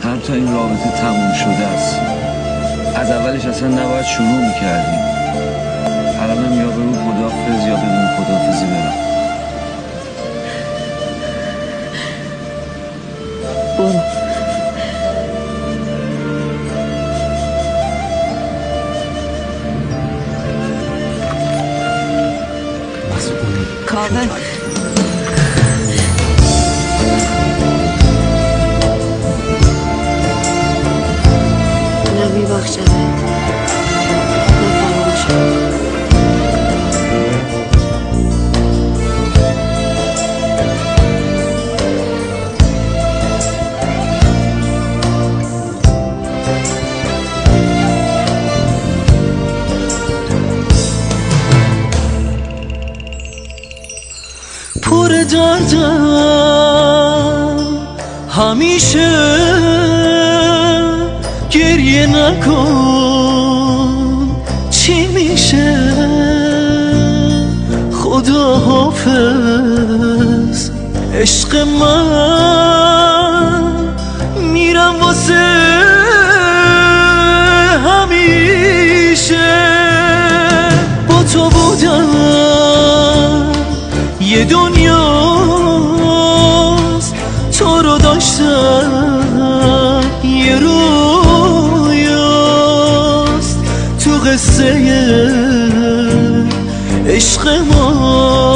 حتی این رابطه تموم شده است. از اولش اصلا نباید شروع میکردیم. الانم یا بگو خداحافظ یا بدون خداحافظی برم. برو. کاوه نمیبخشمت، نفراموشم. پر دردم همیشه، گریه نکن چی میشه. خدا حافظ عشق من، میرم واسه همیشه. با تو بودم یه دنیاست، تو رو داشتم یه رویاست. تو قصه عشق ما